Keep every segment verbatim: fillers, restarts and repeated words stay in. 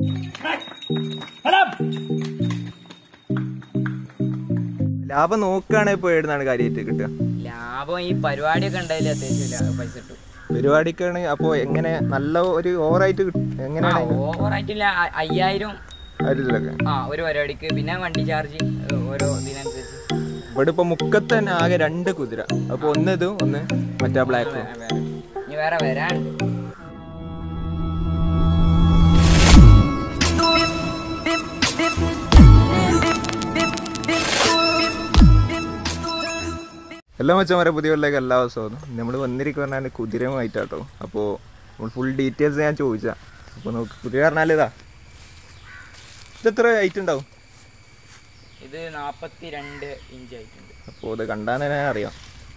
ലാഭം നോക്കുകയാണെങ്കിൽ ഇപ്പോൾ എഴുതുന്നതാണ് കാര്യമായിട്ട് കിട്ടുക. ലാഭം ഈ പരിപാടിയൊക്കെ ഉണ്ടായില്ലേ അത്യാവശ്യം പൈസ കിട്ടും. പരിപാടിക്കാണ് അപ്പോൾ എങ്ങനെ നല്ല ഒരു ഓവറായിട്ട് എങ്ങനെയാണ്? ഓവറായിട്ടില്ല, അയ്യായിരം അതിലൊക്കെ ആ ഒരു പരിപാടിക്ക്. പിന്നെ വണ്ടി ചാർജ് ഓരോ ഇതിനനുസരിച്ച്. ഇവിടെ ഇപ്പോൾ മുക്കത്ത് തന്നെ ആകെ രണ്ട് കുതിര. അപ്പോൾ ഒന്ന് ഇതും ഒന്ന് മറ്റേ ബ്ലാക്ക്. ഇനി വേറെ വരാനുണ്ട്. എല്ലാ മച്ചന്മാരെ പുതിയ കൊല്ലത്തേക്ക് എല്ലാ ദിവസവും നമ്മൾ വന്നിരിക്കുക പറഞ്ഞാൽ കുതിരയുമായിട്ടാട്ടോ. അപ്പോൾ നമ്മൾ ഫുൾ ഡീറ്റെയിൽസ് ഞാൻ ചോദിച്ചാൽ അപ്പോൾ നോക്ക് കുതിര പറഞ്ഞാൽ ഇതാ ഇതെത്ര ഹൈറ്റ് ഉണ്ടാവും? ഇത് നാൽപ്പത്തി രണ്ട് ഇഞ്ച് ആയിട്ടുണ്ട്. അപ്പോൾ ഇത് കണ്ടാൽ തന്നെ അറിയാം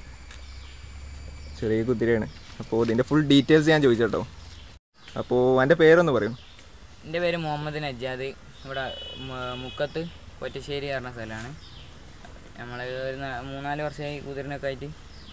ചെറിയ കുതിരയാണ്. അപ്പോൾ ഇതിൻ്റെ ഫുൾ ഡീറ്റെയിൽസ് ഞാൻ ചോദിച്ചാട്ടോ. അപ്പോൾ എൻ്റെ പേരൊന്ന് പറയും. എൻ്റെ പേര് മുഹമ്മദ് നജാദ്. ഇവിടെ മുക്കത്ത് കൊറ്റശ്ശേരി പറഞ്ഞ സ്ഥലമാണ്. നമ്മൾ ഒരു മൂന്നാല് വർഷമായി കുതിരനൊക്കെ ആയിട്ട്.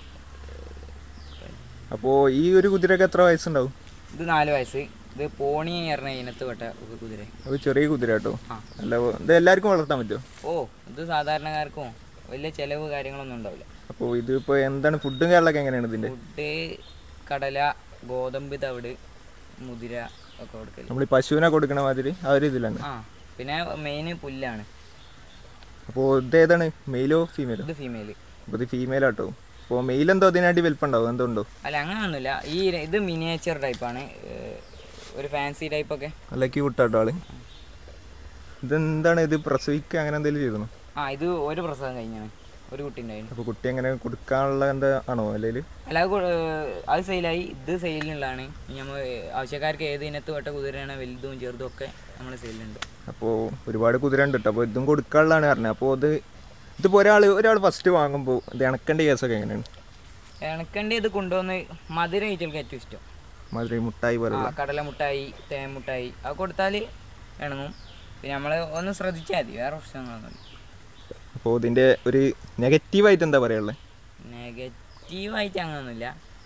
അപ്പോൾ ഈ ഒരു കുതിരക്ക് എത്ര വയസ്സുണ്ടാവും? ഇത് നാല് വയസ്സ്. ഇത് പോണി പറഞ്ഞ ഇനത്ത് പെട്ട കുതിര. അപ്പോൾ ചെറിയ കുതിര കേട്ടോ. അല്ല ഇത് എല്ലാവർക്കും വളർത്താൻ പറ്റുമോ? ഓ ഇത് സാധാരണക്കാർക്കും വലിയ ചിലവ് കാര്യങ്ങളൊന്നും ഉണ്ടാവില്ല. അപ്പോൾ ഇതിപ്പോൾ എന്താണ് ഫുഡും കാര്യങ്ങളൊക്കെ എങ്ങനെയാണ് ഇതിൻ്റെ? ഫുഡ് കടല, ഗോതമ്പ് തവിട്, മുതിര ഒക്കെ കൊടുക്കല്. നമ്മൾ ഈ പശുവിനെ കൊടുക്കണ മാതിരി ആ ഒരു ഇതിലാണ്. ആ പിന്നെ മെയിൻ പുല്ലാണ്. അപ്പോൾ ഇത് ഏതാണ്, മെയിലോ ഫീമെയിലോ? ഇത് ഫീമെയിൽ. അപ്പോൾ ഇത് ഫീമെയിലാട്ടോ. അപ്പോൾ മെയിൽ എന്തോ അതിനായിട്ട് വലിപ്പുണ്ടാവും എന്തോ ഉണ്ടോ? അല്ല അങ്ങനെയൊന്നുമില്ല. ഈ ഇത് മിനിയേച്ചർ ടൈപ്പാണ്, ഒരു ഫാൻസി ടൈപ്പൊക്കെ. അല്ല ക്യൂട്ടാട്ടോ ആള്. ഇതെന്താണ് ഇത് പ്രസവിക്കുക അങ്ങനെ എന്തെങ്കിലും ചെയ്തോ? ആ ഇത് ഒരു പ്രസവം കഴിഞ്ഞാണ്, ഒരു കുട്ടി ഉണ്ടായിരുന്നു. അപ്പോൾ കുട്ടി എങ്ങനെ കൊടുക്കാനുള്ള എന്താ ആണോ അല്ലെങ്കിൽ? അല്ല അത് അത് സെയിലായി. ഇത് സെയിലിനുള്ളതാണ്. നമ്മൾ ആവശ്യക്കാർക്ക് ഏത് ഇനത്ത് പെട്ട കുതിരയാണ് വലുതും ചെറുതും ഒക്കെ നമ്മൾ സെയിലുണ്ട്. അപ്പോൾ ഒരുപാട് കുതിര ഉണ്ട് കേട്ടോ. അപ്പോൾ ഇതും കൊടുക്കാനുള്ളതാണ് പറഞ്ഞത്. അപ്പോൾ ഇത് ഇതിപ്പോൾ ഒരാൾ ഒരാൾ ഫസ്റ്റ് വാങ്ങുമ്പോൾ ഇത് ഇണക്കേണ്ട കേസൊക്കെ എങ്ങനെയാണ്? ഇണക്കേണ്ട ഇത് കൊണ്ടുവന്ന് മധുര ഐറ്റങ്ങൾക്ക് ഏറ്റവും ഇഷ്ടം. മധുര മുട്ടായി പോലെ കടല മുട്ടായി, തേൻ മുട്ടായി അത് കൊടുത്താൽ ഇണങ്ങും. പിന്നെ നമ്മൾ ഒന്ന് ശ്രദ്ധിച്ചാൽ മതി, വേറെ പ്രശ്നങ്ങളൊന്നുമില്ല. അപ്പോൾ ഇതിൻ്റെ ഒരു നെഗറ്റീവായിട്ട് എന്താ പറയുള്ളത്? നെഗറ്റീവായിട്ട് അങ്ങനെയൊന്നുമില്ല.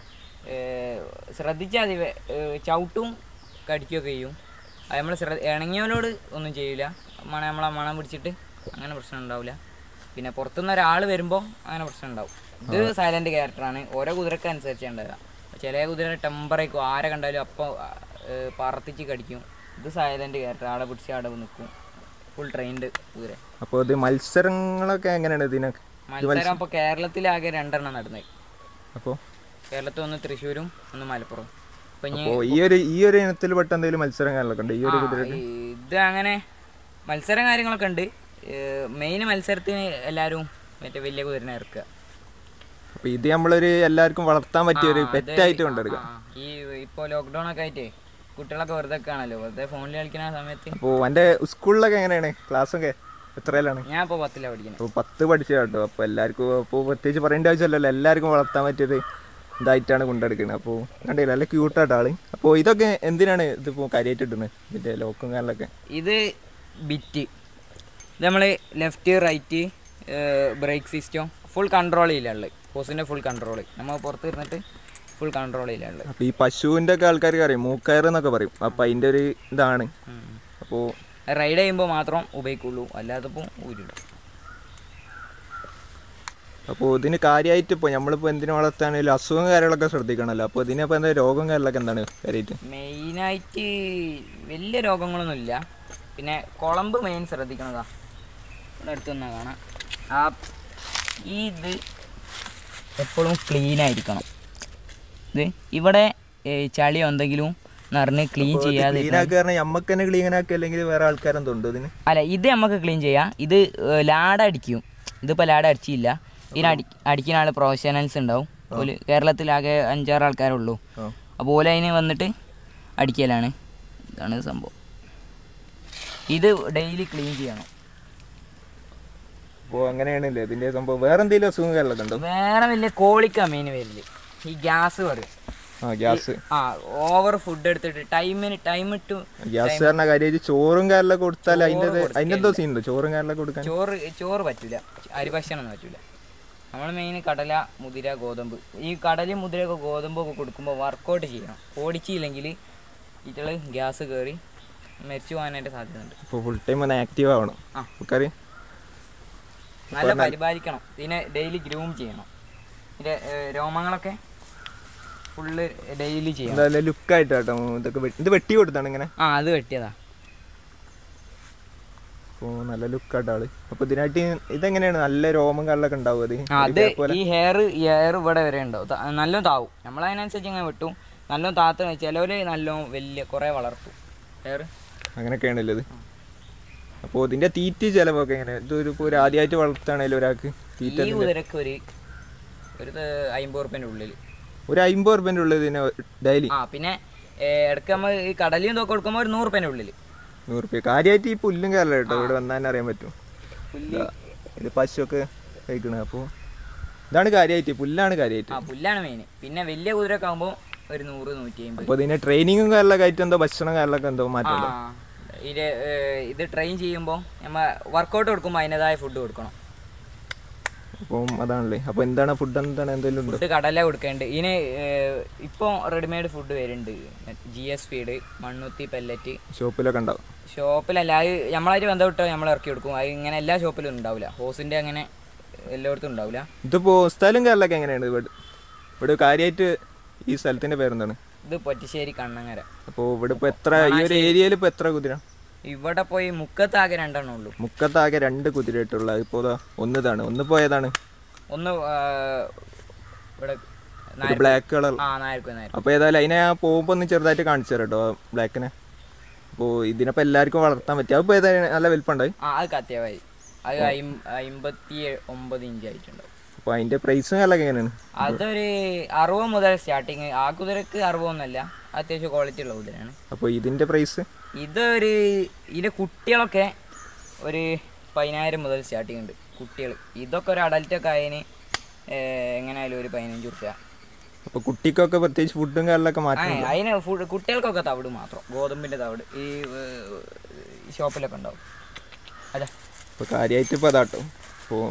ശ്രദ്ധിച്ചാൽ മതി. ചവിട്ടും കടിക്കുകയൊക്കെ ചെയ്യും. അത് നമ്മൾ ശ്രദ്ധ ഇണങ്ങിയവനോട് ഒന്നും ചെയ്യില്ല. മണം നമ്മളെ മണം പിടിച്ചിട്ട് അങ്ങനെ പ്രശ്നം ഉണ്ടാവില്ല. പിന്നെ പുറത്തുനിന്ന് ഒരാൾ വരുമ്പോൾ അങ്ങനെ പ്രശ്നം ഉണ്ടാവും. ഇത് സൈലൻറ്റ് ക്യാരക്ടറാണ്. ഓരോ കുതിരക്ക് അനുസരിച്ച് ഉണ്ടാവുക. ചില കുതിര ടെമ്പറേക്കും, ആരെ കണ്ടാലും അപ്പോൾ പറത്തിച്ച് കടിക്കും. ഇത് സൈലൻറ്റ് ക്യാരക്ടർ, ആടെ പിടിച്ച് ആടെ നിൽക്കും. ഫുൾ ട്രെയിൻഡ് കുതിര. അപ്പോൾ ഇത് മത്സരങ്ങളൊക്കെ എങ്ങനെയാണ് ഇതിനൊക്കെ? മത്സരം അപ്പോൾ കേരളത്തിലാകെ രണ്ടെണ്ണം നടന്നത്. അപ്പോൾ കേരളത്തിൽ ഒന്ന് തൃശ്ശൂരും ഒന്ന് മലപ്പുറം. അപ്പോൾ ഈ ഒരു ഈ ഒരു ഇനത്തിൽ പെട്ട എന്തെങ്കിലും മത്സരം കാര്യങ്ങളൊക്കെ ഉണ്ട് ഈ ഒരു കുതിരക്ക്? ഇത് അങ്ങനെ മത്സരം കാര്യങ്ങളൊക്കെ ഉണ്ട്. മെയിൻ മത്സരത്തിന് എല്ലാവരും മറ്റേ വലിയ കുതിരനെ ഇറക്കുക. അപ്പോൾ ഇത് നമ്മളൊരു എല്ലാവർക്കും വളർത്താൻ പറ്റിയ ഒരു പെറ്റായിട്ട് കൊണ്ടെടുക്കാം. ഈ ഇപ്പോൾ ലോക്ക്ഡൗൺ ഒക്കെ ആയിട്ട് കുട്ടികളൊക്കെ വെറുതെ ആണല്ലോ, വെറുതെ ഫോണിൽ കളിക്കുന്ന സമയത്ത്. അപ്പോൾ എൻ്റെ സ്കൂളിലൊക്കെ എങ്ങനെയാണ് ക്ലാസ്സൊക്കെ എത്രയിലാണ്? ഞാൻ ഇപ്പോൾ പത്തിലാണ് പഠിക്കുന്നത്. അപ്പോൾ പത്ത് പഠിച്ച കേട്ടോ. അപ്പോൾ എല്ലാവർക്കും അപ്പോൾ പ്രത്യേകിച്ച് പറയേണ്ട ആവശ്യമല്ലല്ലോ, എല്ലാവർക്കും വളർത്താൻ പറ്റിയത് ഇതായിട്ടാണ് കൊണ്ടെടുക്കുന്നത്. അപ്പോൾ കണ്ടില്ല നല്ല ക്യൂട്ടായിട്ട് ആള്. അപ്പോൾ ഇതൊക്കെ എന്തിനാണ് ഇതിപ്പോൾ കാര്യമായിട്ട് ഇടുന്നത് ഇതിൻ്റെ ലോക്കും കാര്യങ്ങളൊക്കെ? ഇത് ബിറ്റ്, ഇത് നമ്മൾ left right brake system full control ചെയ്യില്ലുള്ളത്. ഹോസിൻ്റെ ഫുൾ കൺട്രോൾ നമ്മൾ പുറത്ത് ഇരുന്നിട്ട് ഫുൾ കൺട്രോൾ ചെയ്യില്ലുള്ളത്. അപ്പോൾ ഈ പശുവിൻ്റെ ഒക്കെ ആൾക്കാർക്ക് അറിയാം മൂക്കയർ എന്നൊക്കെ പറയും. അപ്പോൾ അതിൻ്റെ ഒരു ഇതാണ്. അപ്പോൾ റൈഡ് ചെയ്യുമ്പോൾ മാത്രം ഉപയോഗിക്കുള്ളൂ, അല്ലാത്തപ്പോൾ ഊരിടും. അപ്പോൾ ഇതിന് കാര്യമായിട്ട് ഇപ്പോൾ നമ്മളിപ്പോൾ എന്തിനു വളർത്താണെങ്കിലും അസുഖം കാര്യങ്ങളൊക്കെ ശ്രദ്ധിക്കണമല്ലോ. അപ്പോൾ ഇതിനിപ്പോൾ എന്താ രോഗം കാര്യങ്ങളൊക്കെ എന്താണ് കാര്യമായിട്ട്? മെയിനായിട്ട് വലിയ രോഗങ്ങളൊന്നുമില്ല. പിന്നെ കുളമ്പ് മെയിൻ ശ്രദ്ധിക്കണതാ. ഇവിടെ അടുത്ത് വന്നാൽ കാണാം. ആ ഈ ഇത് എപ്പോഴും ക്ലീനായിരിക്കണം. ഇത് ഇവിടെ ചളിയോ എന്തെങ്കിലും നിറഞ്ഞ് ക്ലീൻ ചെയ്യാതെ നമുക്ക് തന്നെ ക്ലീൻ ആക്കി അല്ലെങ്കിൽ വേറെ ആൾക്കാരെന്തോ ഇതിന്? അല്ല ഇത് നമുക്ക് ക്ലീൻ ചെയ്യാം. ഇത് ലാട അടിക്കും. ഇതിപ്പോൾ ലാട അടിച്ചില്ല. ഇതിന് അടി അടിക്കുന്ന ആൾ പ്രൊഫഷണൽസ് ഉണ്ടാവും. ഓല് കേരളത്തിലാകെ അഞ്ചാറ് ആൾക്കാരുള്ളൂ. അപ്പോൾ ഓല അതിന് വന്നിട്ട് അടിക്കലാണ്. ഇതാണ് സംഭവം. ഇത് ഡെയിലി ക്ലീൻ ചെയ്യണം. അപ്പോൾ അങ്ങനെയാണല്ലേ ഇതിൻ്റെ സംഭവം. വേറെ എന്തെങ്കിലും അസുഖം കാര്യങ്ങളൊക്കെ ഉണ്ടോ? വേറെ വലിയ കോളിക്കാ മെയിൻ വരില്ല. ഈ ഗ്യാസ് പറയും. ആ ഗ്യാസ്. ആ ഓവർ ഫുഡ് എടുത്തിട്ട് ടൈമിന് ടൈം ഇട്ടു ഗ്യാസ് കാരണം കാര്യമായിട്ട് ചോറും കാര്യങ്ങളൊക്കെ കൊടുത്താൽ അതിൻ്റെ അതിൻ്റെ എന്തോ സീൻ ഉണ്ടോ? ചോറും കാര്യങ്ങളൊക്കെ കൊടുക്കാൻ? ചോറ് ചോറ് പറ്റില്ല, അരി ഭക്ഷണമൊന്നും പറ്റില്ല. നമ്മൾ മെയിൻ കടല, മുതിര, ഗോതമ്പ്. ഈ കടലും മുതിരയൊക്കെ ഗോതമ്പൊക്കെ കൊടുക്കുമ്പോൾ വർക്കൗട്ട് ചെയ്യണം. ഓടിച്ചില്ലെങ്കിൽ ഇതിൽ ഗ്യാസ് കയറി മരിച്ചു പോകാനായിട്ട് സാധ്യതയുണ്ട്. അപ്പോൾ ഫുൾ ടൈം ഒന്ന് ആക്റ്റീവ് ആവണം. ആ ആൾക്കാർ നല്ല പരിപാലിക്കണം. ഇതിനെ ഡെയിലി ഗ്രൂം ചെയ്യണം. ഇതിൻ്റെ രോമങ്ങളൊക്കെ ഫുള്ള് ഡെയിലി ചെയ്യണം. എന്തായാലും ലുക്കായിട്ട് കേട്ടോ. ഇതൊക്കെ ഇത് വെട്ടി കൊടുത്താണ് ഇങ്ങനെ. ആ അത് വെട്ടിയതാ. അപ്പോൾ നല്ല ലുക്കായിട്ട് ആള്. അപ്പോൾ ഇതിനായിട്ട് ഇതെങ്ങനെയാണ് നല്ല രോമം കള്ളൊക്കെ ഉണ്ടാവും? അത് അത് ഈ ഹെയർ ഈ ഹെയർ ഇവിടെ വരെ ഉണ്ടാവും. നല്ലോണം താവും. നമ്മളതിനനുസരിച്ച് ഇങ്ങനെ വെട്ടും. നല്ലോണം താത്ത ചിലവർ നല്ലോണം വലിയ കുറേ വളർത്തും ഹെയർ. അങ്ങനെയൊക്കെയാണല്ലോ ഇത്. അപ്പോൾ ഇതിൻ്റെ തീറ്റ ചിലവൊക്കെ എങ്ങനെ? ഇതൊരു ഇപ്പോൾ ഒരു ആദ്യമായിട്ട് വളർത്തുകയാണെങ്കിലും ഒരാൾക്ക് തീറ്റ ഈ കുതിരക്ക് ഒരു ഒരു അമ്പത് റുപ്യൻ്റെ ഉള്ളിൽ ഒരു അമ്പത് റുപ്യൻ്റെ ഉള്ളിൽ ഇതിന് ഡെയിലി. ആ പിന്നെ ഇടയ്ക്ക് നമ്മൾ ഈ കടലിയും ഇതൊക്കെ കൊടുക്കുമ്പോൾ ഒരു നൂറ് റുപ്യൻ്റെ ഉള്ളിൽ. നൂറ് റുപ്യ കാര്യമായിട്ട് ഈ പുല്ലും കയറില്ല കേട്ടോ. ഇവിടെ വന്നാൽ തന്നെ അറിയാൻ പറ്റും. ഇത് പശുവൊക്കെ കഴിക്കണത്. അപ്പോൾ ഇതാണ് കാര്യമായിട്ട്, പുല്ലാണ് കാര്യമായിട്ട്. ആ പുല്ലാണ് മെയിൻ. പിന്നെ വലിയ കുതിരയൊക്കെ ആകുമ്പോൾ ഒരു നൂറ് നൂറ്റി അമ്പത്. അപ്പോൾ ഇതിന് ട്രെയിനിങ്ങും കാര്യങ്ങളൊക്കെ ആയിട്ട് എന്തോ ഭക്ഷണം കാര്യങ്ങളൊക്കെ എന്തോ മാറ്റം? ഇത് ഇത് ട്രെയിൻ ചെയ്യുമ്പോൾ നമ്മൾ വർക്കൗട്ട് കൊടുക്കുമ്പോൾ അതിൻ്റെതായ ഫുഡ് കൊടുക്കണം. അപ്പം അതാണല്ലേ. അപ്പോൾ എന്താണ് ഫുഡ്? എന്താണ് എന്തെങ്കിലും ഉണ്ടോ? ഫുഡ് കടല കൊടുക്കേണ്ടത്. ഇതിന് ഇപ്പോൾ റെഡിമെയ്ഡ് ഫുഡ് വരുന്നുണ്ട്. G S feed, Mannuthy pellet ഷോപ്പിലൊക്കെ ഉണ്ടാവും. ഷോപ്പിലല്ല, അത് നമ്മളായിട്ട് ബന്ധപ്പെട്ടോ നമ്മൾ ഇറക്കി കൊടുക്കും. അത് ഇങ്ങനെ എല്ലാ ഷോപ്പിലും ഉണ്ടാവില്ല. ഹോസിൻ്റെ അങ്ങനെ എല്ലായിടത്തും ഉണ്ടാവില്ല. ഇതിപ്പോൾ സ്ഥലം കാര്യങ്ങളൊക്കെ എങ്ങനെയാണ്? ഇവിടെ ഇവിടെ കാര്യമായിട്ട് ഈ സ്ഥലത്തിൻ്റെ പേരെന്താണ്? ഇത് പൊറ്റിശ്ശേരി കണ്ണങ്ങര. അപ്പോൾ ഇവിടെ ഇപ്പോൾ എത്ര, ഈ ഒരു ഏരിയയിൽ ഇപ്പോൾ എത്ര കുതിര? ഇവിടെ പോയി മുക്കത്താകെ രണ്ടെണ്ണം ഉള്ളൂ. മുക്കത്താകെ രണ്ട് കുതിരയായിട്ടുള്ള. ഇപ്പോൾ ഒന്നിതാണ്. ഒന്ന് പോയതാണ്. ഒന്ന് ഇവിടെ ബ്ലാക്ക് കളർ. ആ നായർക്ക് നായർ. അപ്പോൾ ഏതായാലും അതിനെ പോകുമ്പോൾ ഒന്ന് ചെറുതായിട്ട് കാണിച്ചു തരാം കേട്ടോ ബ്ലാക്കിനെ. അപ്പോൾ ഇതിനപ്പോൾ എല്ലാവർക്കും വളർത്താൻ പറ്റും. അപ്പോൾ ഏതായാലും നല്ല വലിപ്പമുണ്ടായി. ആ അത് കത്തിയവായി. അത് അമ്പത്തി ഒമ്പത് ഇഞ്ച് ആയിട്ടുണ്ടാവും. അപ്പോൾ അതിൻ്റെ പ്രൈസും കാര്യങ്ങളൊക്കെ എങ്ങനെയാണ്? അതൊരു അറുപത് മുതൽ സ്റ്റാർട്ടിങ്. ആ കുതിരക്ക് അറുപതൊന്നുമല്ല, അത്യാവശ്യം ക്വാളിറ്റി ഉള്ള കുതിരയാണ്. അപ്പോൾ ഇതിൻ്റെ പ്രൈസ്? ഇതൊരു ഇതിൻ്റെ കുട്ടികളൊക്കെ ഒരു പതിനായിരം മുതൽ സ്റ്റാർട്ടിങ് ഉണ്ട് കുട്ടികൾ. ഇതൊക്കെ ഒരു അഡൽറ്റൊക്കെ ആയതിന് എങ്ങനെയായാലും ഒരു പതിനഞ്ച് റുപ്യ. അപ്പോൾ കുട്ടിക്കൊക്കെ പ്രത്യേകിച്ച് ഫുഡും കാര്യങ്ങളൊക്കെ മാറ്റം? അതിന് ഫുഡ് കുട്ടികൾക്കൊക്കെ തവിട് മാത്രം, ഗോതമ്പിൻ്റെ തവിട് ഈ ഷോപ്പിലൊക്കെ ഉണ്ടാവും. അതെ. അപ്പോൾ കാര്യമായിട്ട് ഇപ്പോൾ അതാട്ടോ. അപ്പോൾ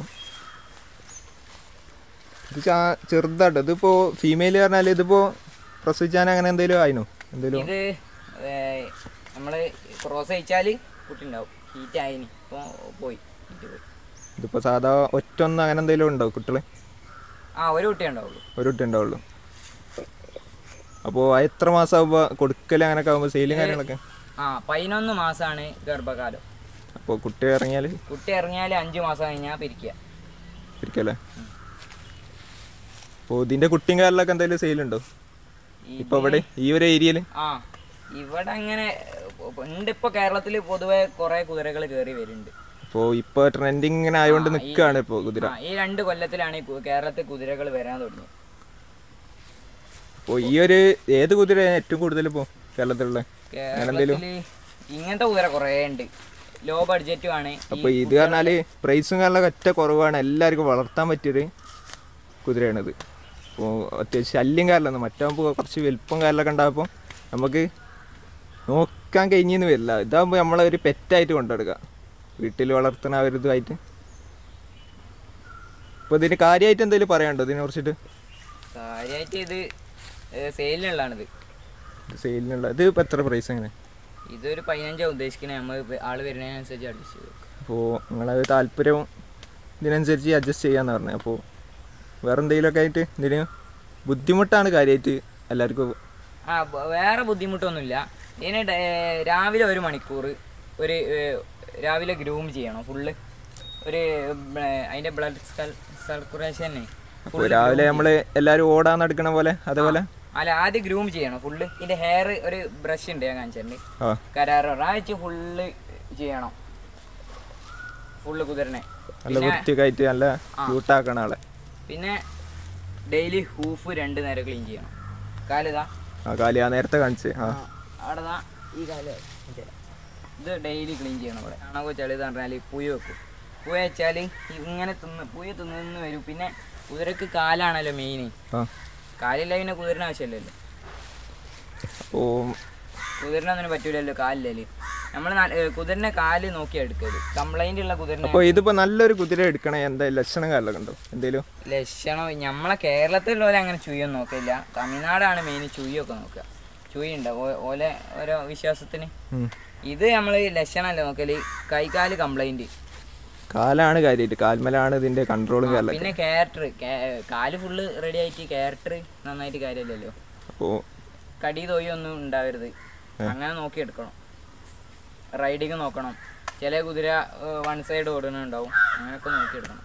ഇത് ചെറുതാട്ടോ. ഇതിപ്പോൾ ഫീമെയിൽ പറഞ്ഞാൽ ഇതിപ്പോൾ പ്രസവിച്ചാൽ അങ്ങനെ എന്തെങ്കിലും ആയിനോ? എന്തെങ്കിലും ഇത് നമ്മൾ ക്രോസ് അയച്ചാൽ കുട്ടി ഉണ്ടാവും. ഹീറ്റ് ആയിന് ഇപ്പോൾ പോയി ഹീറ്റ് പോയി. ഇതിപ്പോൾ സാധാ ഒറ്റ ഒന്ന് അങ്ങനെ എന്തെങ്കിലും ഉണ്ടാവും കുട്ടികൾ? ആ ഒരു കുട്ടി ഉണ്ടാവുള്ളൂ. ഒരു കുട്ടി ഉണ്ടാവുള്ളൂ. അപ്പോൾ എത്ര മാസം ആകുമ്പോൾ കൊടുക്കൽ അങ്ങനെയൊക്കെ ആകുമ്പോൾ സെയിലും കാര്യങ്ങളൊക്കെ? ആ പതിനൊന്ന് മാസമാണ് ഗർഭകാലം. അപ്പോൾ കുട്ടി ഇറങ്ങിയാൽ? കുട്ടി ഇറങ്ങിയാൽ അഞ്ച് മാസം കഴിഞ്ഞാൽ പിരിക്കുക. പിരിക്കല്ലേ? അപ്പോൾ ഇതിൻ്റെ കുട്ടിയും കാര്യങ്ങളൊക്കെ എന്തെങ്കിലും സെയിലുണ്ടോ ഇപ്പോൾ ഇവിടെ ഈ ഒരു ഏരിയയിൽ? ആ ഇവിടെ അങ്ങനെ ഉണ്ട്. ഇപ്പോൾ കേരളത്തിൽ പൊതുവെ കുറേ കുതിരകൾ കയറി വരുന്നുണ്ട്. അപ്പോൾ ഇപ്പോൾ ട്രെൻഡിങ് ഇങ്ങനെ ആയതുകൊണ്ട് നിൽക്കുകയാണ് ഇപ്പോൾ കുതിര. ഈ രണ്ട് കൊല്ലത്തിലാണ് കേരളത്തിൽ കുതിരകൾ വരാൻ തുടങ്ങിയത്. അപ്പോൾ ഈ ഒരു ഏത് കുതിര ഏറ്റവും കൂടുതൽ ഇപ്പോൾ കേരളത്തിലുള്ള? കേരളത്തിൽ ഇങ്ങനത്തെ കുതിര കുറേ ഉണ്ട്. ലോ ബഡ്ജറ്റും ആണ്. അപ്പോൾ ഇത് പറഞ്ഞാൽ പ്രൈസും കാര്യങ്ങളൊക്കെ ഒറ്റ കുറവാണ്. എല്ലാവർക്കും വളർത്താൻ പറ്റിയൊരു കുതിരയാണിത്. അപ്പോൾ അത്യാവശ്യം ശല്യം കാര്യമൊന്നും, മറ്റാകുമ്പോൾ കുറച്ച് വലിപ്പം കാര്യമൊക്കെ ഉണ്ടാകുമ്പോൾ നമുക്ക് നോക്കാൻ കഴിഞ്ഞെന്ന് വരില്ല. ഇതാകുമ്പോൾ നമ്മളൊരു പെറ്റായിട്ട് കൊണ്ടെടുക്കുക, വീട്ടിൽ വളർത്തുന്ന ആ ഒരു ഇതുമായിട്ട്. അപ്പോൾ ഇതിന് കാര്യമായിട്ട് എന്തെങ്കിലും പറയാനുണ്ടോ ഇതിനെ കുറിച്ചിട്ട്? കാര്യമായിട്ട് ഇത് സെയിലിനുള്ളതാണിത്. സെയിലിനുള്ള ഇത് ഇപ്പോൾ എത്ര പ്രൈസ് എങ്ങനെ? ഇതൊരു പതിനഞ്ചാണ് ഉദ്ദേശിക്കുന്നത്. നമ്മൾ ആൾ വരുന്നതിനനുസരിച്ച് അഡ്ജസ്റ്റ് ചെയ്തു. അപ്പോൾ നിങ്ങളത് താല്പര്യവും ഇതിനനുസരിച്ച് അഡ്ജസ്റ്റ് ചെയ്യാമെന്ന് പറഞ്ഞത്. അപ്പോൾ വേറെ എന്തെങ്കിലുമൊക്കെ ആയിട്ട് ഇതിന് ബുദ്ധിമുട്ടാണ് കാര്യമായിട്ട് എല്ലാവർക്കും? ആ വേറെ ബുദ്ധിമുട്ടൊന്നുമില്ല. ഇതിന് രാവിലെ ഒരു മണിക്കൂർ ഒരു രാവിലെ ഗ്രൂം ചെയ്യണം ഫുള്ള്. ഒരു അതിൻ്റെ ബ്ലഡ് സർക്കുലേഷൻ അപ്പോൾ രാവിലെ നമ്മൾ എല്ലാവരും ഓടാൻ നടക്കണ പോലെ അതേപോലെ? അല്ല, ആദ്യം ഗ്രൂം ചെയ്യണം ഫുള്ള്. ഇതിൻ്റെ ഹെയർ ഒരു ബ്രഷ് ഉണ്ട് ഞാൻ കാണിച്ചിട്ടുണ്ട്. കരാറ് ആഴ്ച ഫുള്ള് ചെയ്യണം ഫുള്ള് കുതിരനെ. നല്ല വൃത്തിയൊക്കെ ആയിട്ട് നല്ല ക്യൂട്ടാക്കണം ആളെ. പിന്നെ ഡെയിലി ഹൂഫ് രണ്ട് നേരം ക്ലീൻ ചെയ്യണം. കാലിതാ ആ കാലി ആ നേരത്തെ കാണിച്ച് അവിടെതാ ഈ കാല് ഇത് ഡെയിലി ക്ലീൻ ചെയ്യണം. ഇവിടെ ആണോ ചെളി പറഞ്ഞാൽ പുയ വെക്കും. പുയ വെച്ചാൽ ഇങ്ങനെ തിന്ന് പുയ തിന്ന് വരും. പിന്നെ കുതിരക്ക് കാലാണല്ലോ മെയിൻ. കാലില്ല പിന്നെ കുതിരന് ആവശ്യമില്ലല്ലോ. ഓ കുതിരനൊന്നും പറ്റൂലല്ലോ കാലില്ലേ. നമ്മൾ കുതിരനെ കാല് നോക്കി എടുക്കല്. കംപ്ലൈന്റ് ഉള്ള കുതിരനെ. അപ്പോൾ ഇതിപ്പോൾ നല്ലൊരു കുതിര എടുക്കണേ എന്താ ലക്ഷണം കാര്യമൊക്കെ ഉണ്ടോ എന്തെങ്കിലും? ലക്ഷണം നമ്മളെ കേരളത്തിലുള്ളവരെ അങ്ങനെ ചുയ്യൊന്നും നോക്കില്ല. തമിഴ്നാടാണ് മെയിൻ ചുയ്യൊക്കെ നോക്കുക. ചുയ്യുണ്ട് ഓലെ ഓരോ വിശ്വാസത്തിന് ഇത് നമ്മൾ ലക്ഷണമല്ലേ നോക്കല്, കൈകാല് കംപ്ലൈന്റ്, കാലാണ് കാര്യമായിട്ട്, കാൽമലാണ് ഇതിന്റെ കൺട്രോളും കാര്യമൊക്കെ. പിന്നെ ക്യാരക്ടർ, കാല് ഫുള്ള് റെഡി ആയിട്ട് ക്യാരക്ടർ നന്നായിട്ട് കാര്യമില്ലല്ലോ. അപ്പോൾ കടി തൊയ്യൊന്നും ഉണ്ടാവരുത്, അങ്ങനെ നോക്കിയെടുക്കണം. റൈഡിങ് നോക്കണം, ചില കുതിര വൺ സൈഡ് ഓടുന്നുണ്ടാവും, അങ്ങനെയൊക്കെ നോക്കിയെടുക്കണം.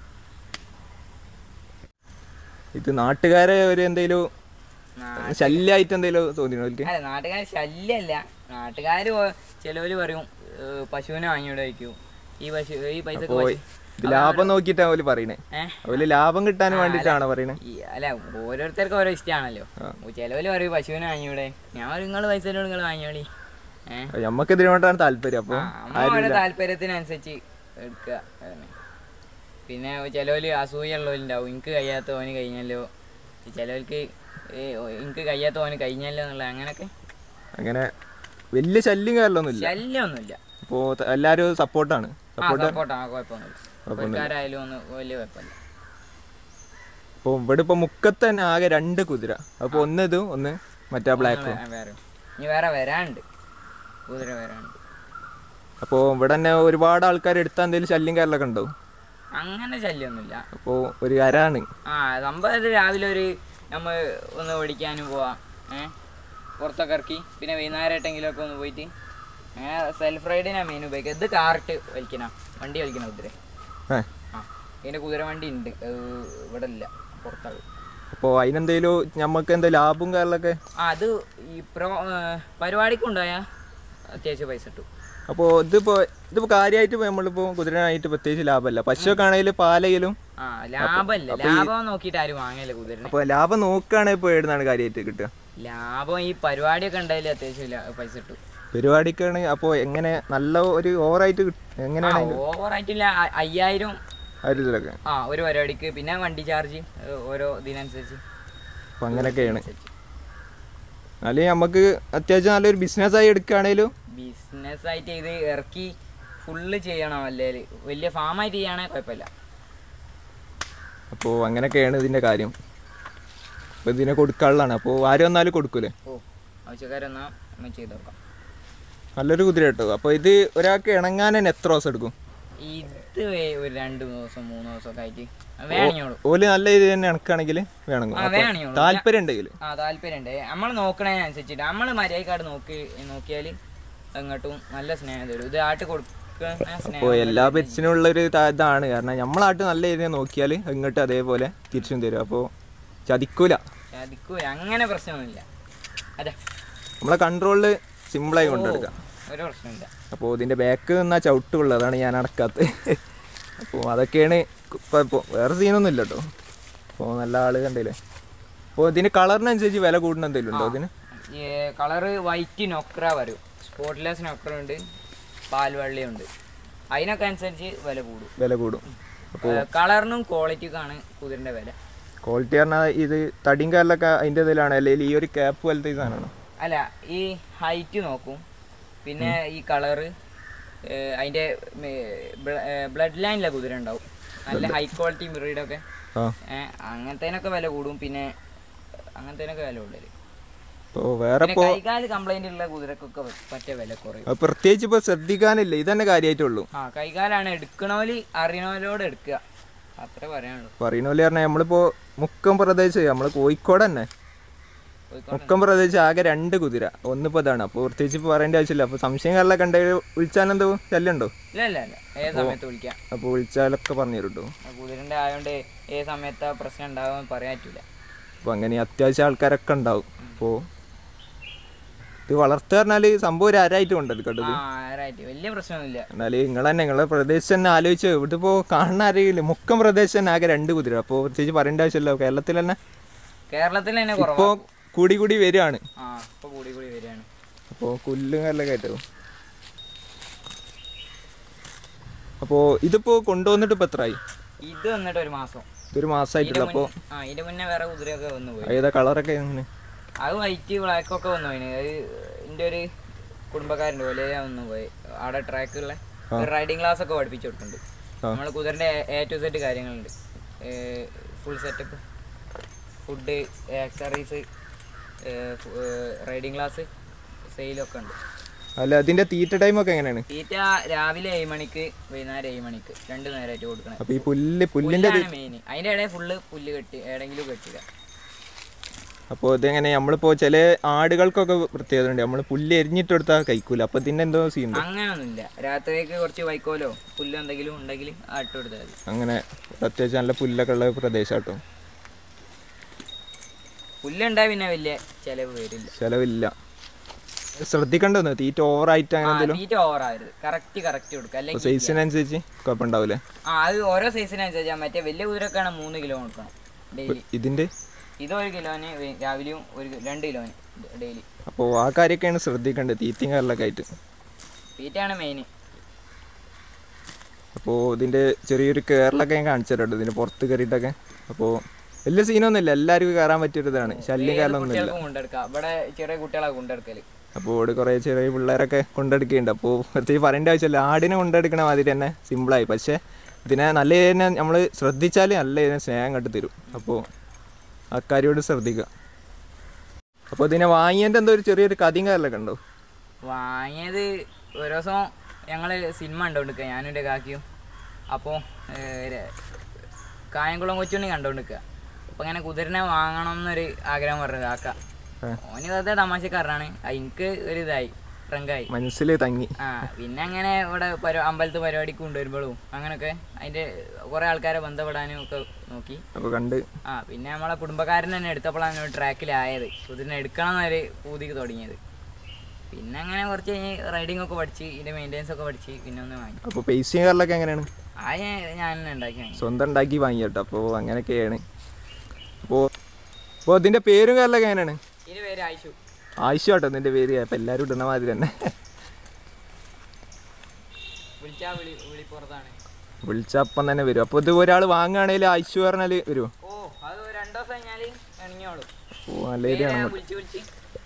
ഇത് നാട്ടുകാരെ ഒരു എന്തെങ്കിലും ശല്യമായിട്ട് എന്തെങ്കിലും തോന്നിയോ? അല്ല, നാട്ടുകാർ ശല്യമല്ല, നാട്ടുകാർ ചിലവര് പറയും പശുവിനെ വാങ്ങിയോടെ വയ്ക്കൂ, ഈ പശു ഈ പൈസ ലാഭം നോക്കിട്ടാ ഓല് പറയണേ, ഓല് ലാഭം കിട്ടാൻ വേണ്ടിട്ടാണോ പറയണേ? അല്ല, ഓരോരുത്തർക്കും ഓരോ ഇഷ്ടമാണല്ലോ. ചിലവര് പറയും പശുവിനെ വാങ്ങിയോടെ, ഞാൻ പറയും നിങ്ങൾ പൈസ നിങ്ങൾ വാങ്ങിയോളി, ഏഹ് നമ്മക്ക് ഇതിനോട്ടാണ് താല്പര്യം. അപ്പൊ ഓരോ താല്പര്യത്തിനനുസരിച്ച് എടുക്കുക. പിന്നെ ചിലവര് അസൂയുള്ളവരുണ്ടാവും, എനിക്ക് കഴിയാത്ത ഓന് കഴിഞ്ഞല്ലോ, ചിലവർക്ക് എനിക്ക് കഴിയാത്ത ഓന് കഴിഞ്ഞല്ലോ എന്നുള്ള, അങ്ങനൊക്കെ. അങ്ങനെ വലിയ ശല്യം കാര്യമൊന്നുമില്ല, ശല്യമൊന്നുമില്ല. അപ്പോ എല്ലാരും സപ്പോർട്ടാണ്. കുഴപ്പമൊന്നുമില്ല, ഒന്നും വലിയ കുഴപ്പമില്ല. അപ്പൊ ഇവിടെ ഇപ്പൊ മുക്കത്ത് തന്നെ ആകെ രണ്ട് കുതിര, അപ്പൊ ഒന്ന് ഇതും ഒന്ന് മറ്റേ ബ്ലാക്ക് വേറെ, ഇനി വേറെ വരാണ്ട് കുതിര വരാണ്ട്. അപ്പൊ ഇവിടെ തന്നെ ഒരുപാട് ആൾക്കാർ എടുത്താൽ എന്തെങ്കിലും ശല്യം കാര്യമൊക്കെ ഉണ്ടാവും? അങ്ങനെ ശല്യമൊന്നുമില്ല. അപ്പോ ഒരു കരാണ്. ആ സംഭവം രാവിലെ ഒരു നമ്മൾ ഒന്ന് ഓടിക്കാനും പോവാം, ഏഹ് പുറത്തൊക്കെ ഇറക്കി, പിന്നെ വൈകുന്നേരമായിട്ടെങ്കിലും ഒക്കെ ഒന്ന് പോയിട്ട് അങ്ങനെ സെൽഫ് റൈഡിനാണ് മെയിൻ ഉപയോഗിക്കുക. ഇത് കാർട്ട് വലിക്കണ വണ്ടി വലിക്കണ കുതിര. ആ ഇതിൻ്റെ കുതിര വണ്ടി ഉണ്ട്, ഇവിടെ ഇല്ല, പുറത്താണ്. അപ്പോൾ അതിനെന്തെങ്കിലും നമുക്ക് എന്തെങ്കിലും ലാഭം കാര്യങ്ങളൊക്കെ? ആ അത് ഈ പ്രോ പരിപാടിക്കുണ്ടായ അത്യാവശ്യം പൈസ കിട്ടും. അപ്പോൾ ഇതിപ്പോ ഇതിപ്പോ കാര്യമായിട്ട് നമ്മളിപ്പോ കുതിരനായിട്ട് പ്രത്യേകിച്ച് ലാഭമല്ല, പശുവൊക്കെ ആണെങ്കിലും പാലയിലും ആ ലാഭമല്ല, ലാഭം നോക്കിയിട്ട് ആരും വാങ്ങല്ലേ കുതിര. അപ്പോൾ ലാഭം നോക്കുകയാണെങ്കിൽ ഇപ്പോൾ എവിടുന്നാണ് കാര്യമായിട്ട് കിട്ടുക? ലാഭം ഈ പരിപാടിയൊക്കെ ഉണ്ടായാലും അത്യാവശ്യം പൈസ കിട്ടും. പരിപാടിക്കാണെങ്കിൽ അപ്പോൾ എങ്ങനെ നല്ല ഒരു ഓവറായിട്ട് എങ്ങനെയാണ്? ഓവറായിട്ടില്ല, അയ്യായിരം ആയിരത്തിലൊക്കെ ആ ഒരു പരിപാടിക്ക്, പിന്നെ വണ്ടി ചാർജ് ഓരോ ഇതിനനുസരിച്ച്. അപ്പം അങ്ങനെയൊക്കെയാണ്. അല്ലെങ്കിൽ നമുക്ക് അത്യാവശ്യം നല്ലൊരു ബിസിനസ്സായി എടുക്കുകയാണെങ്കിലും ബിസിനസ്സായിട്ട് ഇത് ഇറക്കി ഫുള്ള് ചെയ്യണം, അല്ലേ വലിയ ഫാമായിട്ട് ചെയ്യുകയാണെങ്കിൽ കുഴപ്പമില്ല. അപ്പോൾ അങ്ങനെയൊക്കെയാണ് ഇതിൻ്റെ കാര്യം. അപ്പോൾ ഇതിനെ കൊടുക്കാനുള്ളതാണ്. അപ്പോൾ ആരും വന്നാലും കൊടുക്കൂലേ? ഓ ആവശ്യക്കാരെന്നാൽ നമ്മൾ ചെയ്ത് നോക്കാം. നല്ലൊരു കുതിര കേട്ടോ. അപ്പോൾ ഇത് ഒരാൾക്ക് ഇണങ്ങാൻ തന്നെ എത്ര ദിവസം എടുക്കും? ഇത് ഒരു രണ്ട് ദിവസം മൂന്ന് ദിവസമൊക്കെ ആയിട്ട് വേണിയോളൂ. ഓല് നല്ല ഇത് തന്നെ ഇണക്കാണെങ്കിൽ വേണമെങ്കിൽ താല്പര്യം ഉണ്ടെങ്കിൽ ആ താല്പര്യം ഉണ്ട്. നമ്മൾ നോക്കണതിനനുസരിച്ചിട്ട് നമ്മൾ മര്യാദക്കാട് നോക്കി നോക്കിയാൽ അങ്ങോട്ടും നല്ല സ്നേഹം തരും. ഇത് ആട്ട് കൊടുക്കുന്ന സ്നേഹം. അപ്പോൾ എല്ലാ പെറ്റ്സിനും ഉള്ളൊരു ഇതാണ്, കാരണം നമ്മളാട്ട് നല്ല രീതിയിൽ നോക്കിയാൽ ഇങ്ങോട്ട് അതേപോലെ തിരിച്ചും തരും. അപ്പോൾ ചതിക്കൂല ചതിക്കൂല, അങ്ങനെ പ്രശ്നമൊന്നുമില്ല. അതെ, നമ്മളെ കൺട്രോളിൽ സിമ്പിളായി കൊണ്ടെടുക്കാം, ഒരു പ്രശ്നമില്ല. അപ്പോൾ ഇതിൻ്റെ ബാക്ക് നിന്നാൽ ചവിട്ടുള്ളത്, അതാണ് ഞാൻ അടക്കാത്തത്. അപ്പോൾ അതൊക്കെയാണ് ഇപ്പോൾ, വേറെ സീനൊന്നും ഇല്ല കേട്ടോ. അപ്പോൾ നല്ല ആൾ കണ്ടില്ലേ. അപ്പോൾ ഇതിന് കളറിനനുസരിച്ച് വില കൂടുന്ന എന്തെങ്കിലും ഉണ്ടോ? ഇതിന് കളറ് വൈറ്റ് നൊക്ര വരും, സ്പോട്ട്ലെസ് നൊക്ര ഉണ്ട്, പാൽവള്ളിയുണ്ട്. അതിനൊക്കെ അനുസരിച്ച് വില കൂടും വില കൂടും അപ്പോൾ കളറിനും ക്വാളിറ്റിക്കാണ് കുതിരൻ്റെ വില. ക്വാളിറ്റി പറഞ്ഞാൽ ഇത് തടിയും കാലിലൊക്കെ അതിൻ്റെ ഇതിലാണ്, അല്ലെങ്കിൽ ഈ ഒരു ക്യാപ്പ് പോലത്തെ ഈ സാധനമാണോ? അല്ല, ഈ ഹൈറ്റ് നോക്കും, പിന്നെ ഈ കളറ്, അതിൻ്റെ ബ്ലഡ് ലൈനിലെ കുതിര ഉണ്ടാവും, നല്ല ഹൈ ക്വാളിറ്റി ബ്രീഡൊക്കെ, അങ്ങനത്തേനൊക്കെ വില കൂടും. പിന്നെ അങ്ങനത്തേനൊക്കെ വില കൂടുതൽ. വേറെ കൈകാല് കംപ്ലൈന്റ് ഉള്ള കുതിരക്കൊക്കെ പറ്റ വില കുറയും. പ്രത്യേകിച്ച് ഇപ്പൊ ശ്രദ്ധിക്കാനില്ല, ഇതന്നെ കാര്യമായിട്ടുള്ളൂ. ആ കൈകാലാണ് എടുക്കണോല് അറിയണോലോട് എടുക്കുക, അത്ര പറയാനുള്ളൂ. പറയണോല് പറഞ്ഞാൽ നമ്മളിപ്പോ മുക്കം പ്രദേശം, നമ്മള് കോഴിക്കോട് തന്നെ മുക്കം പ്രദേശം ആകെ രണ്ട് കുതിര, ഒന്നിപ്പോ ഇതാണ്. അപ്പൊ പ്രത്യേകിച്ച് ഇപ്പൊ പറയേണ്ട ആവശ്യമില്ല. അപ്പൊ സംശയം കാരണം കണ്ട വിളിച്ചാലെന്തോ ശല്യം ഉണ്ടോ? ഇല്ല ഇല്ല ഇല്ല, ഏത് സമയത്ത് വിളിക്കാം. അപ്പൊ വിളിച്ചാലൊക്കെ പറഞ്ഞു തരും കേട്ടോ. കുതിരന്റെ ആയതുകൊണ്ട് ഏത് സമയത്ത് പ്രശ്നം ഉണ്ടാവും പറയാൻ പറ്റില്ല. അപ്പൊ അങ്ങനെ അത്യാവശ്യം ആൾക്കാരൊക്കെ ഉണ്ടാവും. അപ്പോ ഇത് വളർത്തുക പറഞ്ഞാല് സംഭവം ഒരു ആരായിട്ട് കൊണ്ടെടുക്കട്ടത്, വലിയ പ്രശ്നമൊന്നുമില്ല. എന്നാല് നിങ്ങൾ തന്നെ നിങ്ങളെ പ്രദേശം തന്നെ ആലോചിച്ച്, ഇവിടെ ഇപ്പോ കാണുന്ന അറിയില്ല, മുക്കം പ്രദേശം തന്നെ ആകെ രണ്ട് കുതിര. അപ്പൊ പ്രത്യേകിച്ച് പറയേണ്ട ആവശ്യമില്ല. കേരളത്തിൽ തന്നെ കേരളത്തിൽ തന്നെ ഇപ്പോ കൂടി കൂടി വരികയാണ്. അപ്പോ പുല്ലും കല്ലൊക്കെ ആയിട്ടോ. അപ്പോ ഇതിപ്പോ കൊണ്ടുവന്നിട്ട് ഇപ്പൊ എത്രയായി? ഇത് വന്നിട്ട് ഒരു മാസം ഒരു മാസമായിട്ടുള്ള. അപ്പൊ ഇതിന്റെ മുന്നേ വേറെ കുതിരയൊക്കെ വന്നു പോയി. ഏതാ കളറൊക്കെ എങ്ങനെ? അത് വൈറ്റ് ബ്ലാക്ക് ഒക്കെ വന്നു പോയിന്. അത് എൻ്റെ ഒരു കുടുംബക്കാരൻ്റെ പോലെ വന്നു പോയി. അവിടെ ട്രാക്കുള്ള റൈഡിങ് ക്ലാസ് ഒക്കെ പഠിപ്പിച്ചു കൊടുക്കുന്നുണ്ട്. നമ്മൾ കുതിരൻ്റെ എ ടു സെറ്റ് കാര്യങ്ങളുണ്ട്, full setup, food, accessories, riding class, സെയിലൊക്കെ ഉണ്ട്. അല്ല അതിന്റെ തീറ്റ ടൈമൊക്കെ എങ്ങനെയാണ്? തീറ്റ രാവിലെ ഏഴ് മണിക്ക് വൈകുന്നേരം ഏഴ് മണിക്ക് രണ്ട് നേരമായിട്ട് കൊടുക്കണം. അപ്പൊ ഈ പുല്ല് പുല്ലിന്റെ മെയിൻ അതിന്റെ ഇടയിൽ ഫുള്ള് പുല്ല് കെട്ടി എവിടെയെങ്കിലും കെട്ടില്ല. അപ്പോൾ ഇതെങ്ങനെ നമ്മളിപ്പോൾ ചില ആടുകൾക്കൊക്കെ പ്രത്യേകത ഉണ്ട്, നമ്മൾ പുല്ല് എരിഞ്ഞിട്ട് കൊടുത്താൽ കഴിക്കൂല, അപ്പൊ ഇതിന്റെ എന്തോ സീൻ? അങ്ങനൊന്നുമില്ല, രാത്രിക്ക് കുറച്ച് വൈക്കോലോ പുല്ല് എന്തെങ്കിലും ഉണ്ടെങ്കിൽ ആട്ട് കൊടുത്താൽ മതി. അങ്ങനെ അത്യാവശ്യം നല്ല പുല്ലൊക്കെ ഉള്ള പ്രദേശം കേട്ടോ. പുല്ലുണ്ടായി പിന്നെ വലിയ ചെലവ് വരില്ല, ചെലവില്ല. ശ്രദ്ധിക്കണ്ടോന്ന് തീറ്റ ഓവറായിട്ട് അങ്ങനെ എന്തെങ്കിലും? തീറ്റ ഓവറായിരുന്നു, കറക്റ്റ് കറക്റ്റ് കൊടുക്കുക, അല്ലെങ്കിൽ സൈസിനനുസരിച്ച് കുഴപ്പമുണ്ടാവില്ലേ? ആ അത് ഓരോ സൈസിനനുസരിച്ച്. മറ്റേ വലിയ കുതിരക്കാണ് മൂന്ന് കിലോ കൊടുക്കണം ഡെയിലി. ഇതിന്റെ ഇത് ഒരു കിലോന് രാവിലെയും ഒരു രണ്ട് കിലോന് ഡെയിലി. അപ്പോൾ ആ കാര്യമൊക്കെയാണ് ശ്രദ്ധിക്കേണ്ടത് തീറ്റയും കാര്യങ്ങളൊക്കെ ആയിട്ട്. തീറ്റയാണ് മെയിൻ. അപ്പോൾ ഇതിന്റെ ചെറിയൊരു കയറിലൊക്കെ ഞാൻ കാണിച്ചു തരാം ഇതിന്റെ പുറത്ത് കയറിയിട്ടൊക്കെ. അപ്പോൾ വലിയ സീനൊന്നുമില്ല, എല്ലാവർക്കും കയറാൻ പറ്റിയൊരിതാണ്, ശല്യം കാരണമൊന്നുമില്ല. കൊണ്ടെടുക്കാം, ഇവിടെ ചെറിയ കുട്ടികളെ കൊണ്ടെടുക്കല്. അപ്പോൾ ഇവിടെ കുറേ ചെറിയ പിള്ളേരൊക്കെ കൊണ്ടെടുക്കുന്നുണ്ട്. അപ്പോൾ പ്രത്യേകിച്ച് പറയേണ്ട ആവശ്യമില്ല, ആടിനെ കൊണ്ടെടുക്കണ മാതിരി തന്നെ സിമ്പിളായി. പക്ഷേ ഇതിനെ നല്ല ഇതിനെ നമ്മൾ ശ്രദ്ധിച്ചാൽ നല്ല ഇതിനെ സ്നേഹം കണ്ടു തരും. അപ്പോൾ അക്കാര്യോട് ശ്രദ്ധിക്കുക. അപ്പോൾ ഇതിനെ വാങ്ങിയതിൻ്റെ എന്തോ ഒരു ചെറിയൊരു കഥയും കാര്യമൊക്കെ ഉണ്ടോ? വാങ്ങിയത് ഒരു ദിവസം ഞങ്ങൾ സിനിമ കണ്ടുകൊണ്ടിരിക്കുക, ഞാനും എൻ്റെ കാക്കിയും. അപ്പോൾ കായംകുളം കൊച്ചുണ്ണി കണ്ടുകൊണ്ടിരിക്കുക. അപ്പോൾ ഇങ്ങനെ കുതിരനെ വാങ്ങണം എന്നൊരു ആഗ്രഹം പറഞ്ഞത് കാക്ക. ഓന് വെറുതെ തമാശക്കാരനാണ്, എനിക്ക് ഒരു ഇതായി ട്രങ്കായി മനസ്സിൽ തങ്ങി. ആ പിന്നെ അങ്ങനെ ഇവിടെ പരി അമ്പലത്ത് പരിപാടിക്ക് കൊണ്ടുവരുമ്പോഴും അങ്ങനെയൊക്കെ അതിൻ്റെ കുറേ ആൾക്കാരെ ബന്ധപ്പെടാനും ഒക്കെ നോക്കി. അപ്പോൾ കണ്ട് ആ പിന്നെ നമ്മളെ കുടുംബക്കാരൻ തന്നെ എടുത്തപ്പോഴാണ് ട്രാക്കിലായത്, കുതിരനെ എടുക്കണം എന്നൊരു പൂതിക്ക് തുടങ്ങിയത്. പിന്നെ അങ്ങനെ കുറച്ച് കഴിഞ്ഞ് റൈഡിങ് ഒക്കെ പഠിച്ച് ഇതിൻ്റെ മെയിൻ്റെനൻസ് ഒക്കെ പഠിച്ച് പിന്നെ ഒന്ന് വാങ്ങി. അപ്പോൾ പൈസയും കാര്യങ്ങളൊക്കെ എങ്ങനെയാണ്? ആ ഞാൻ തന്നെ ഉണ്ടാക്കി വാങ്ങി, സ്വന്തം ഉണ്ടാക്കി വാങ്ങി കേട്ടോ. അപ്പോൾ അങ്ങനെയൊക്കെയാണ്. അപ്പോൾ അപ്പോൾ ഇതിൻ്റെ പേരും കാര്യങ്ങളൊക്കെ എങ്ങനെയാണ്? ഇതിൻ്റെ പേര് ആയിഷു. ആയിഷു കേട്ടോ ഇതിൻ്റെ പേര്, അപ്പം എല്ലാവരും ഇടുന്ന മാതിരി തന്നെ. വിളിച്ചാ വിളി വിളിപ്പുറത്താണ്, വിളിച്ചാൽ അപ്പം തന്നെ വരും. അപ്പോൾ ഇത് ഒരാൾ വാങ്ങുകയാണെങ്കിൽ ആയിഷു പറഞ്ഞാൽ വരുമോ? ഓ അത് രണ്ടു ദിവസം കഴിഞ്ഞാൽ ഇറങ്ങിയോളൂ. ഓ നല്ല ഏരിയയാണ്. വിളിച്ച് വിളിച്ച്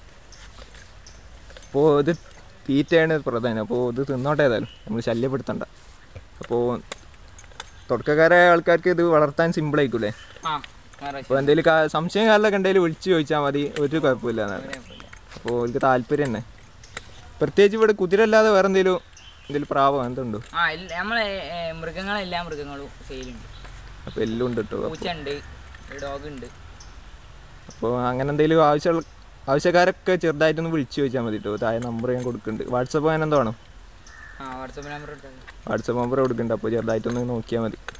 അപ്പോൾ ഇത് തീറ്റയാണ് പ്രധാനം. അപ്പോൾ ഇത് തിന്നോട്ടെ, ഏതായാലും നമ്മൾ ശല്യപ്പെടുത്തണ്ട. അപ്പോൾ തുടക്കക്കാരായ ആൾക്കാർക്ക് ഇത് വളർത്താൻ സിമ്പിൾ ആയിക്കൂലേ? ആ അപ്പോൾ എന്തെങ്കിലും സംശയം കാര്യങ്ങളൊക്കെ ഉണ്ടെങ്കിൽ വിളിച്ച് ചോദിച്ചാൽ മതി, ഒരു കുഴപ്പമില്ല എന്നാണ്. അപ്പോൾ എനിക്ക് താല്പര്യം തന്നെ. പ്രത്യേകിച്ച് ഇവിടെ കുതിര അല്ലാതെ വേറെ എന്തെങ്കിലും എന്തെങ്കിലും പ്രാവോ എന്തുണ്ടോ? ആ നമ്മളെ മൃഗങ്ങളെല്ലാം മൃഗങ്ങളും സെയിലുണ്ട്. അപ്പോൾ എല്ലാം ഉണ്ട് കേട്ടോ. പൂച്ചയുണ്ട്, ഡോഗ് ഉണ്ട്. അപ്പോൾ അങ്ങനെ എന്തെങ്കിലും ആവശ്യമുള്ള ആവശ്യക്കാരൊക്കെ ചെറുതായിട്ടൊന്ന് വിളിച്ച് ചോദിച്ചാൽ മതി കേട്ടോ. താഴെ നമ്പർ ഞാൻ കൊടുക്കുന്നുണ്ട്. വാട്സപ്പ് അങ്ങനെ എന്തോ വേണം? ആ വാട്സപ്പ് നമ്പർ വാട്സപ്പ് നമ്പർ കൊടുക്കുന്നുണ്ട്. അപ്പോൾ ചെറുതായിട്ടൊന്ന് നോക്കിയാൽ മതി.